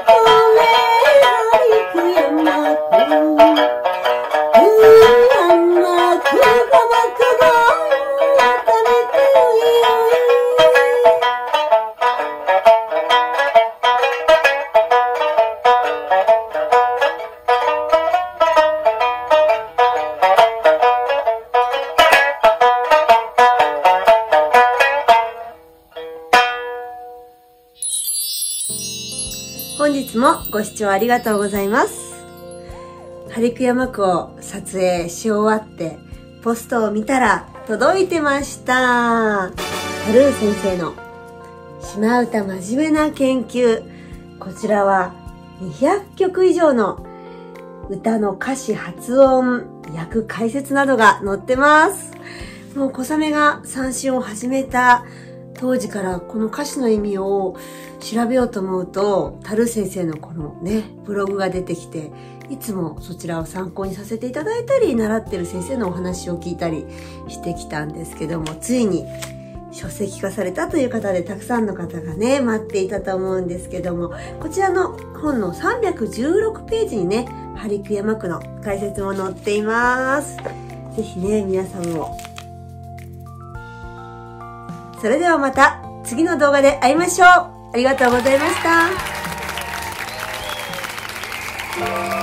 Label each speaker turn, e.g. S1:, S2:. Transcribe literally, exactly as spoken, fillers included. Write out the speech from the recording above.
S1: 本日もご視聴ありがとうございます。針久山区を撮影し終わってポストを見たら届いてました。タルー先生の島唄真面目な研究。こちらはにひゃっきょく以上の歌の歌詞、発音、訳解説などが載ってます。もう小雨が三線を始めた当時からこの歌詞の意味を調べようと思うと、タルー先生のこのね、ブログが出てきて、いつもそちらを参考にさせていただいたり、習ってる先生のお話を聞いたりしてきたんですけども、ついに書籍化されたという方でたくさんの方がね、待っていたと思うんですけども、こちらの本のさんびゃくじゅうろくページにね、針久山区の解説も載っています。ぜひね、皆さんも。それではまた次の動画で会いましょう。ありがとうございました。